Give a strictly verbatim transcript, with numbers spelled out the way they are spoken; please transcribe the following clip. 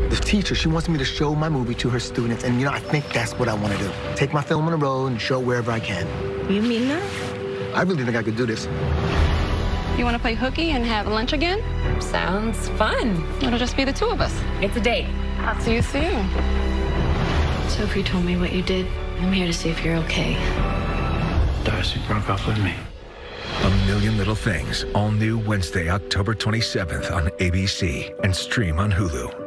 The teacher, she wants me to show my movie to her students, and, you know, I think that's what I want to do. Take my film on the road and show wherever I can. You mean that? I really think I could do this. You want to play hooky and have lunch again? Sounds fun. It'll just be the two of us. It's a date. I'll see you soon. Sophie told me what you did. I'm here to see if you're okay. Darcy broke up with me. A Million Little Things, all new Wednesday, October twenty-seventh on A B C and stream on Hulu.